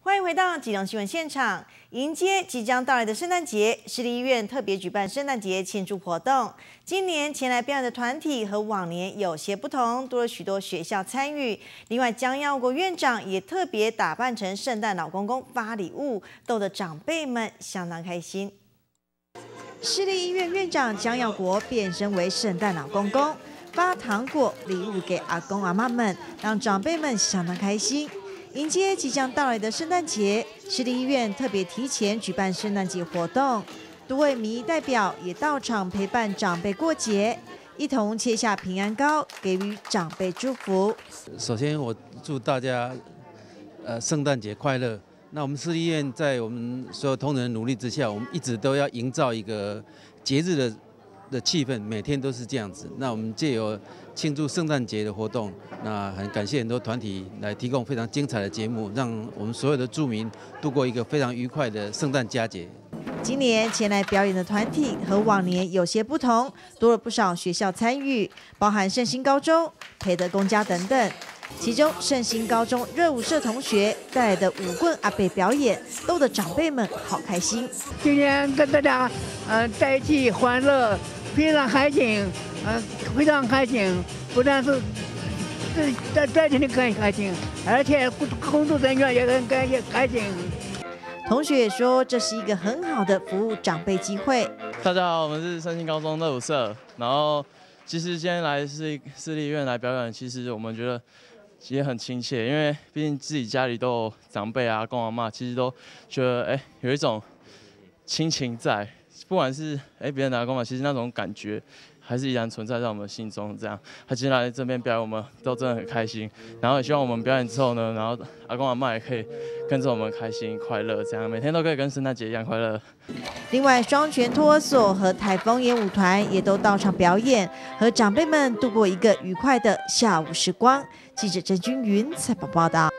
欢迎回到基隆新闻现场，迎接即将到来的圣诞节，市立医院特别举办圣诞节庆祝活动。今年前来表演的团体和往年有些不同，多了许多学校参与。另外，江耀国院长也特别打扮成圣诞老公公发礼物，逗得长辈们相当开心。市立医院院长江耀国变身为圣诞老公公，发糖果礼物给阿公阿嬷们，让长辈们相当开心。迎接即将到来的圣诞节，市立医院特别提前举办圣诞节活动，多位民意代表也到场陪伴长辈过节，一同切下平安糕，给予长辈祝福。 首先，我祝大家圣诞节快乐。那我们市立医院在我们所有同仁的努力之下，我们一直都要营造一个节日的气氛，每天都是这样子。那我们借由庆祝圣诞节的活动，那很感谢很多团体来提供非常精彩的节目，让我们所有的住民度过一个非常愉快的圣诞佳节。 今年前来表演的团体和往年有些不同，多了不少学校参与，包含圣心高中、培德公家等等。其中圣心高中热舞社同学带来的舞棍阿伯表演，逗得长辈们好开心。 今天跟大家在一起欢乐，非常开心，非常开心，不但是在这里很开心，而且工作人员也很开心。 同学也说，这是一个很好的服务长辈机会。 大家好，我们是圣心高中热舞社，然后其实今天来市立医院来表演，其实我们觉得也很亲切，因为毕竟自己家里都有长辈啊、公阿嬷，其实都觉得有一种亲情在，不管是别人的阿公嘛，其实那种感觉还是依然存在在我们心中。这样，他今天来这边表演，我们都真的很开心。然后也希望我们表演之后呢，然后阿公阿嬷也可以跟着我们开心快乐，这样每天都可以跟圣诞节一样快乐。 另外，双泉托儿所和台风演舞团也都到场表演，和长辈们度过一个愉快的下午时光。记者郑君云采访报道。